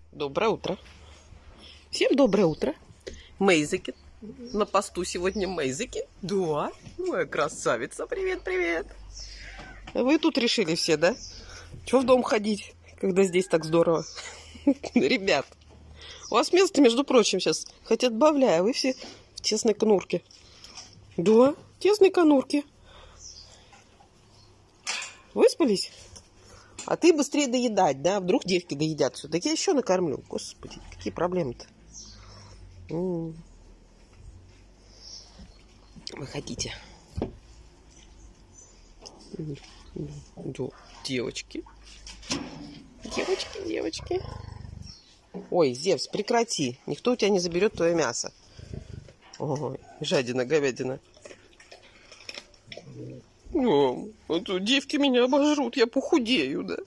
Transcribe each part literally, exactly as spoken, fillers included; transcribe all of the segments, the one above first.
Доброе утро. Всем доброе утро. Мейзекин. На посту сегодня Мейзекин. Да, моя красавица. Привет, привет. Вы тут решили все, да? Чего в дом ходить, когда здесь так здорово? Ребят, у вас место, между прочим, сейчас хоть отбавляю, вы все в тесной конурке. Да, в тесной конурке. Выспались? А ты быстрее доедать, да? Вдруг девки доедят все. Так я еще накормлю. Господи, какие проблемы-то? Вы хотите? Да. Девочки. Девочки, девочки. Ой, Зевс, прекрати. Никто у тебя не заберет твое мясо. Ой, жадина, говядина. О, вот девки меня обожрут, я похудею, да?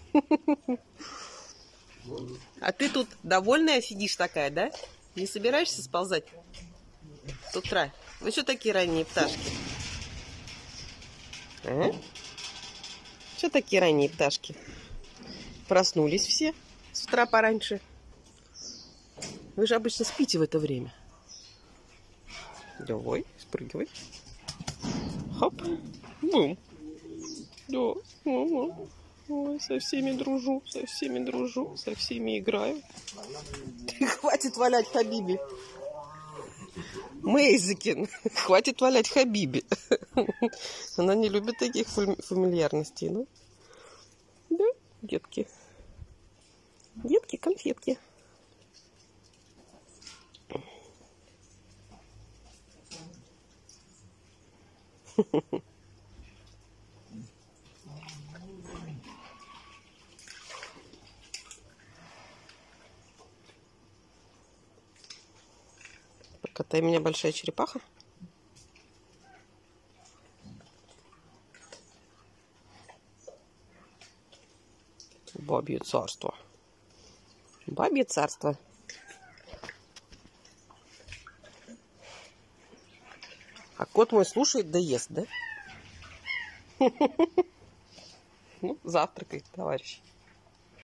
А ты тут довольная сидишь такая, да? Не собираешься сползать с утра? Вы что такие ранние пташки? А? Что такие ранние пташки? Проснулись все с утра пораньше. Вы же обычно спите в это время. Давай, спрыгивай. Хоп. Бум. Да. Ой, со всеми дружу, со всеми дружу, со всеми играю. Хватит валять Хабиби. Мейзекин, хватит валять Хабиби. Она не любит таких фамильярностей, ну. Да, детки. Детки, конфетки. Покатай меня, большая черепаха. Бабье царство. Бабье царство. А кот мой слушает, да ест, да? Ну, завтракай, товарищ.